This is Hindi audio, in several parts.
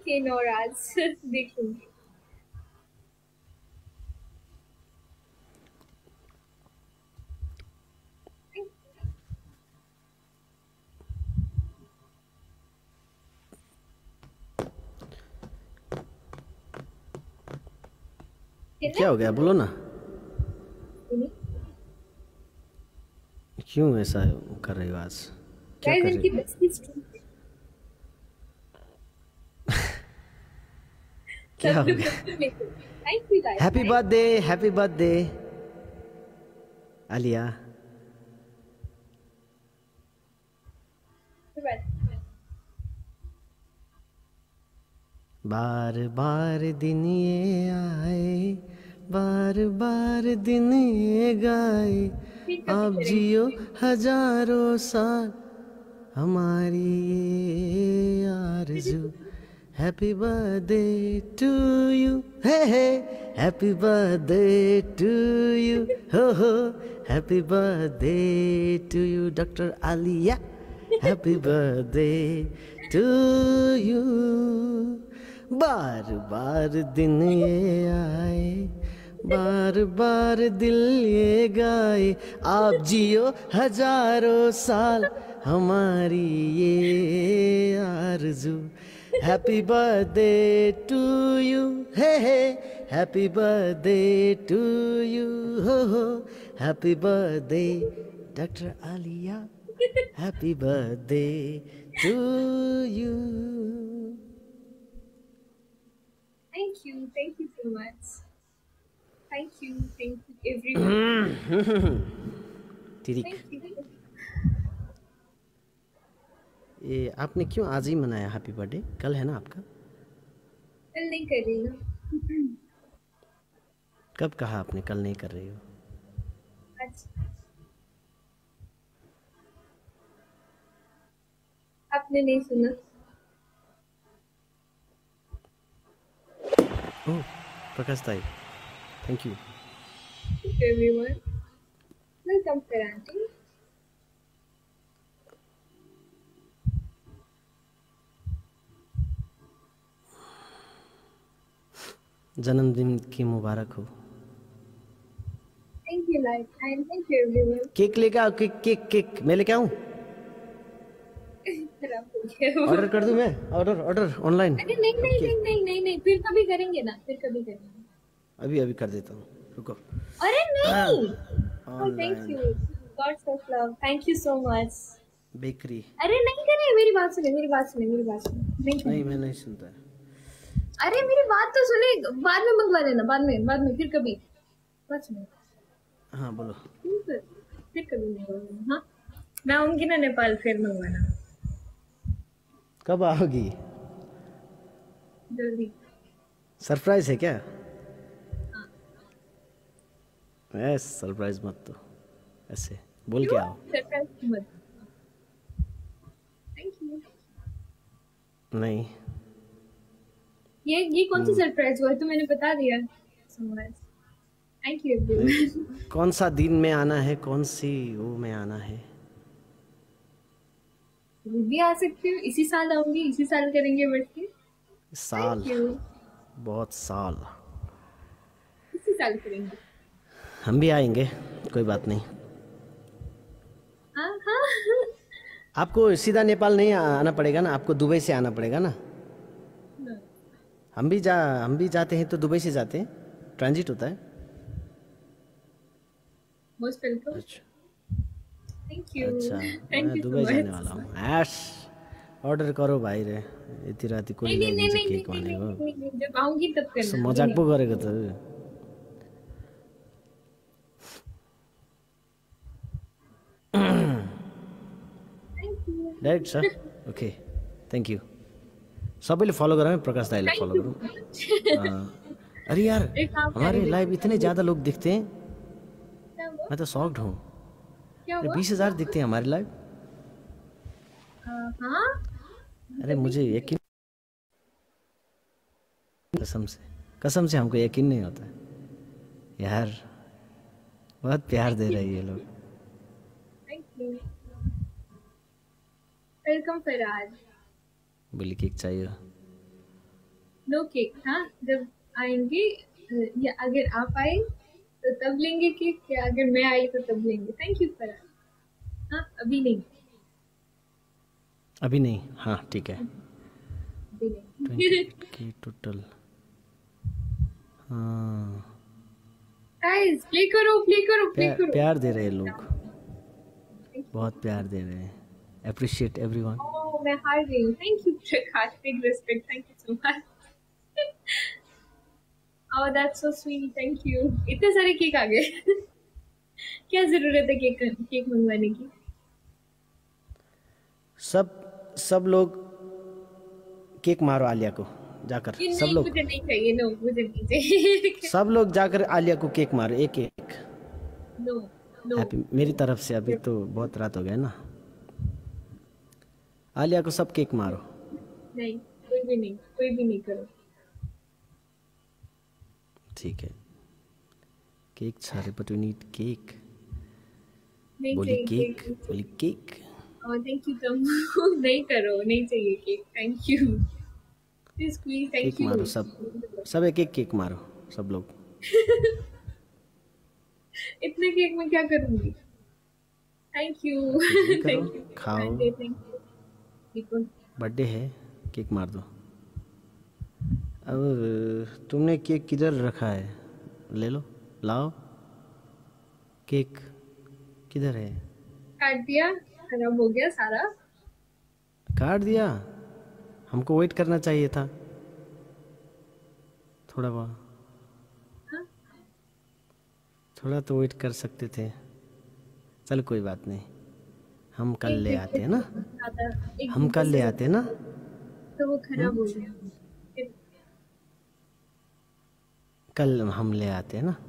ओके नौराज देखूंगी। क्या हो गया बोलो ना, क्यों ऐसा कर रही हो आज, क्या कर रही हो? क्या हो गया? Happy birthday, happy birthday Alia. बार बार दिन ये आए, बार बार दिन ये गाए, आप जियो हजारों साल हमारी ये आरज़ू। Happy birthday to you, hey happy birthday to you, हो happy birthday to you doctor Alia, happy birthday to you. बार बार दिन ये आए, बार बार दिल ये गाए, आप जियो हजारों साल हमारी ये आरज़ू। Happy birthday to you, hey happy birthday to you, हो happy birthday doctor Alia, happy birthday to you. Thank you so much. Thank you everyone. Thank you. ये आपने क्यों आज ही मनाया हैप्पी बर्थडे? कल है ना आपका? कल नहीं कर रही हूँ। कब कहा आपने कल नहीं कर रही हो? आपने नहीं सुना? ओह प्रकाश ताई, thank you everyone. Welcome Ferranti. जन्मदिन की मुबारक हो। Thank you life and thank you everyone. Cake लेके आओ, केक मैं लेके आऊँ? ऑर्डर कर दूं मैं? Order online? अरे नहीं फिर कभी करेंगे ना, फिर कभी करेंगे। अभी कर देता हूँ, रुको। अरे नहीं। Thank you, gods of love, thank you so much. Bakery. अरे नहीं करें, मेरी बात सुने। नहीं मैं नहीं सुनता। अरे मेरी बात तो सुने, बाद में मंगवा लेना, बाद में फिर कभी। बात सुनो। हाँ बोलो। फिर कभी मंगवा। हाँ मैं आऊंगी ना नेपाल, फिर मंगवाना। कब आओगी? जल्दी। सरप्राइज है क्या? हाँ। सरप्राइज मत तो, ऐसे बोल के आओ। सरप्राइज मत। Thank you. नहीं ये कौन सी सरप्राइज हुआ? तो मैंने बता दिया। Thank you everyone. कौन सा दिन में आना है, कौन सी वो में आना है? भी आ सकती हूँ, इसी साल आऊंगी, इसी साल करेंगे बढ़ के। साल बहुत साल, इसी साल करेंगे। हम भी आएंगे, कोई बात नहीं। हाँ आपको सीधा नेपाल नहीं आना पड़ेगा ना, आपको दुबई से आना पड़ेगा ना। हम भी जाते हैं तो दुबई से जाते हैं, ट्रांजिट होता है। Most welcome. अच्छा थैंक यू। अच्छा, मैं दुबई जाने वाला हूँ। ऐश ऑर्डर करो भाइ रे, यति राति कोही ल्याइदिन्छ केक भनेको। जब आऊंगी तब करना। मजाक पो गरेको त। Direct sir, okay thank you. सबैले फलो गरौँ, प्रकाश दाईलाई फलो गरौँ। अरे यार हमारे लाइव इतने ज़्यादा लोग दिखते हैं, मैं तो शॉक्ड हूँ। 20,000 दिखते हैं हमारे लाइव। अरे मुझे यकीन, कसम से हमको यकीन नहीं होता यार। बहुत प्यार दे रही है लोग। वेलकम फराज। बोली केक चाहिए? No cake. हाँ, जब आएंगे या अगर आप आए तो तब लेंगे केक, या अगर मैं आई तो तब लेंगे। Thank you Faraz. हाँ, अभी नहीं। अभी नहीं, हाँ ठीक है। अभी 20 नहीं। के टोटल। हाँ, गाइस प्ले करो, प्ले करो, प्ले करो। प्यार दे रहे हैं लोग, बहुत प्यार दे रहे हैं। Appreciate everyone. ओह, मैं हार गई हूँ। Thank you Prakash, big respect, thank you so much. Oh that's so sweet, thank you. इतने सारे केक आ गए। क्या जरूरत है केक केक मंगवाने की? सब लोग केक मारो आलिया को जाकर, ये सब नहीं, लोग, मुझे नहीं चाहिए। नो, मुझे नहीं चाहिए। सब लोग जाकर आलिया को केक मारो, एक एक। No, no. हैप्पी मेरी तरफ से। अभी तो बहुत रात हो गया ना। आलिया को सब केक मारो। नहीं, कोई भी नहीं, कोई भी नहीं करो। ठीक है, केक सारे, बट वी नीड केक। नहीं बोली चाहिए केक, केक। बोली केक। और थैंक यू तुम। नहीं करो, नहीं चाहिए cake. Thank you please, please, thank cake you. मारो सब, सब एक एक केक मारो सब लोग। इतने केक में क्या करूंगी? Thank you. कुछ भी करो, थैंक यू। खाओ, थैंक यू। बर्थडे है, केक मार दो। अब तुमने केक किधर रखा है? ले लो, लाओ। केक किधर है? काट दिया, खराब हो गया सारा। काट दिया? हमको वेट करना चाहिए था थोड़ा बहुत, हाँ? थोड़ा तो वेट कर सकते थे। चलो कोई बात नहीं, हम कल एक ले दिन आते हैं ना, एक हम दिन कल ले से आते हैं ना। तो वो खराब हो गया। फिर कल हम ले आते हैं ना,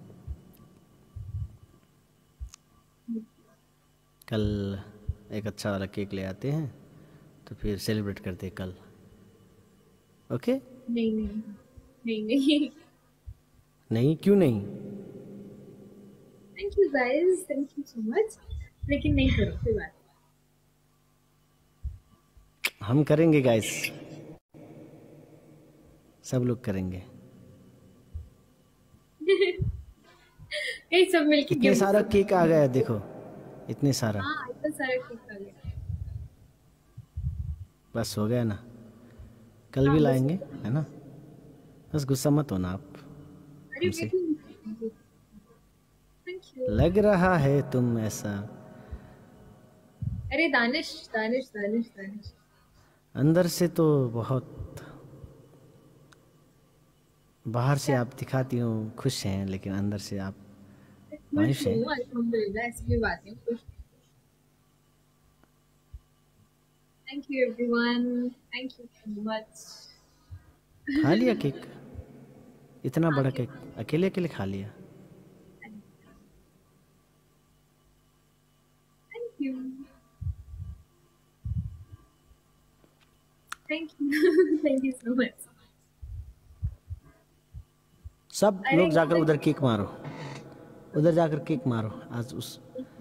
कल एक अच्छा वाला केक ले आते हैं, तो फिर सेलिब्रेट करते हैं कल। ओके? नहीं, नहीं, नहीं, नहीं। नहीं, क्यों नहीं? Thank you guys, thank you so much. लेकिन नहीं करो, कोई बात हम करेंगे गाइस, सब लोग करेंगे। नहीं। ये सब मिलके इतने गिफ्ट सारा करो। केक आ गया है, देखो इतने सारा। हाँ, इतना सारा केक आ गया। बस हो गया ना, कल हाँ, भी बस। लाएंगे, है ना? बस गुस्सा मत होना आप अरे हमसे। Thank you. लग रहा है तुम ऐसा, अरे दानिश, दानिश, दानिश, दानिश। अंदर से तो बहुत, बाहर से आप दिखाती हो खुश हैं, लेकिन अंदर से आप खुश मायूस हैं। हूँ अल्हम्दुलिल्लाह, ऐसी कोई बात नहीं, खुश। Thank you everyone, thank you so much. खा लिया केक? इतना बड़ा केक अकेले अकेले खा लिया? Thank you, thank you, thank you so much. सब अरे लोग जाकर उधर केक मारो, उधर जाकर केक मारो। आज उस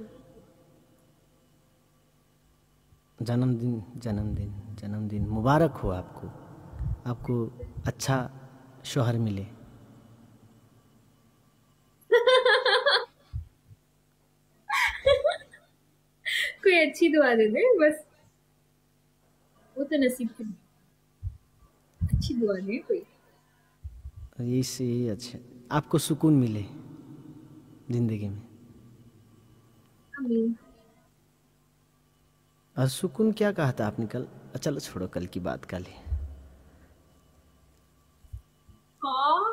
जन्मदिन, जन्मदिन, जन्मदिन मुबारक हो आपको, आपको अच्छा शौहर मिले। कोई अच्छी दुआ दे दे बस, वो तो नसीब की अच्छी दुआ दे कोई। इससे ही अच्छा, आपको सुकून मिले जिंदगी में। आमीन। और सुकून क्या कहा था आपने कल? चलो छोड़ो, कल की बात कल ही। हाँ,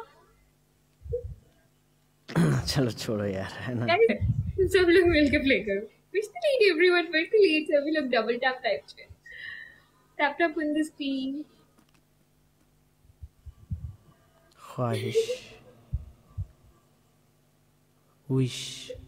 चलो छोड़ो यार, है ना? सब लोग मिलके प्ले करो। Push the lead everyone, push the lead. सभी लोग डबल टैप टाइप से tap tap on the screen. ख्वाहिश, विश,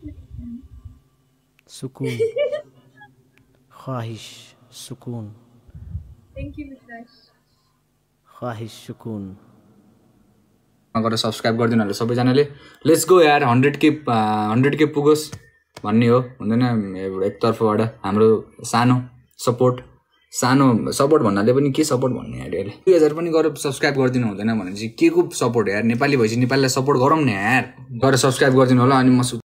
सुकून, ख्वाहिश, सुकून, थैंक यू विकास। ख्वाहिश, सुकून। गरेर सब्सक्राइब गरिदिनु होला सबैजनाले। लेट्स गो यार, 100K पुगोस् भन्ने हो, हुँदैन? एकतर्फबाट हाम्रो सानो सपोर्ट सानो सपोर्ट भन्नाले पनि के सपोर्ट भन्ने यार यसले 2000 पनि गरेर सब्स्क्राइब गरिदिनु हुँदैन भने चाहिँ के को सपोर्ट यार नेपाली भएपछि नेपालीलाई सपोर्ट गरौँ न यार गरेर सब्स्क्राइब गरिदिनु होला अनि म